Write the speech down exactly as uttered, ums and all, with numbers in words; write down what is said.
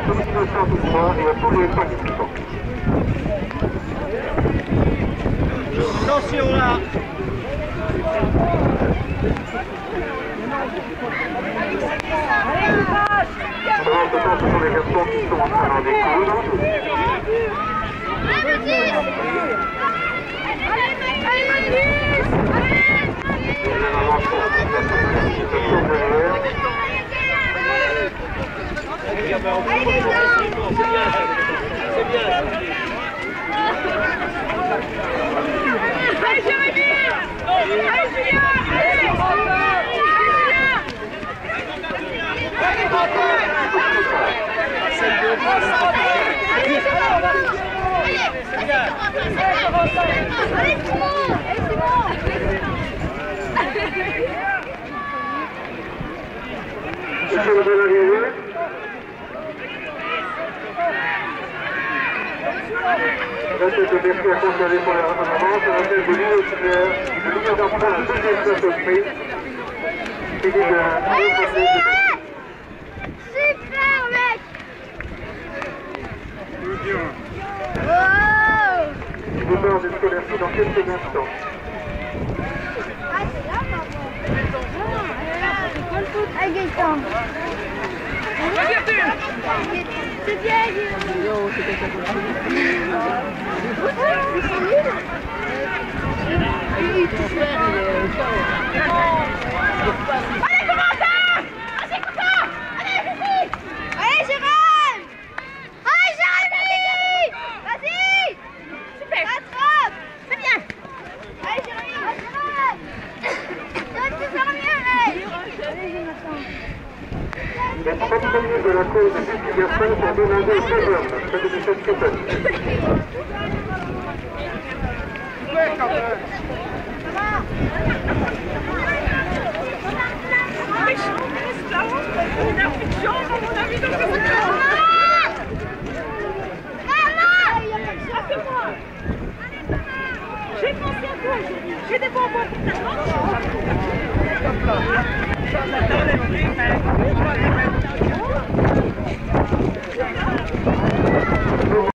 tous les innocents du droit et à tous les participants. Attention là. Pendant ce temps, ce sont les garçons qui sont en train d'en découdre. Allez Jérémy! Allez Julien! Allez Merci à conserver pour la remonte, à laquelle de l'union nucléaire, de l'union d'enfants, la deuxième place au prix. Fini de super mec! Il vous parle des scolaires dans quelques instants. Ah c'est là pardon. C'est quoi le foot? Ah Gaëtan. C'est bien Guillaume. Allez commentaire! Allez content! Allez Fifi! Allez Jérôme! Allez Jérémy! Vas-y! Super! Attrape! C'est bien! Allez Jérémy! Jérôme! Donne tout faire mieux! Allez Jonathan! Les professionnels de la cause de justification sont demandés aux préjeunes, près de dix-sept personnes. Ouais, quand même! Ça va? Il a plus de chance, à mon avis, donc c'est ça! Maman! Il y a pas de chance! C'est moi! J'ai pensé à toi, j'ai des bonbons pour ta maman!